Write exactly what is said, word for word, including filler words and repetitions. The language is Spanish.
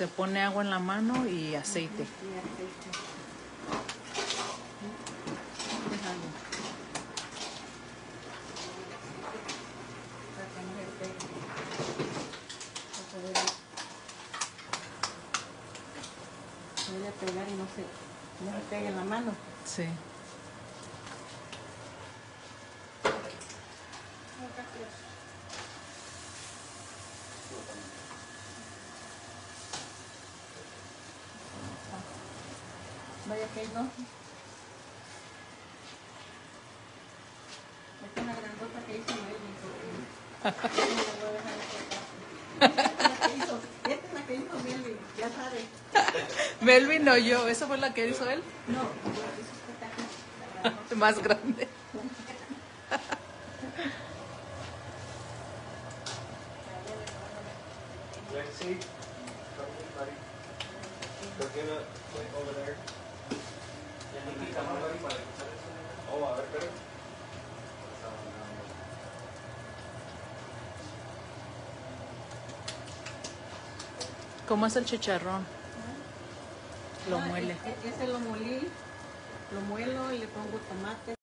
Se pone agua en la mano y aceite. Y aceite. Déjalo. Para que no se pegue. Para poder, poder pegar y no se, no se pegue en la mano. Sí. Vaya que hay dos. Esta es la grandota que hizo Melvin. Porque no la voy a dejar esta. Esta es la que hizo, esta es la que hizo Melvin, ya sabe. Melvin o yo, ¿esa fue la que hizo él? No, la que hizo esta aquí, la grandota. Más grande. Lexi, come here, buddy. Go give it like over there. Nikki, come on, buddy, para escuchar eso. Oh, a ver, pero. ¿Cómo es el chicharrón? Lo Ah, muele. e- e- Ese lo molí, lo muelo y le pongo tomate.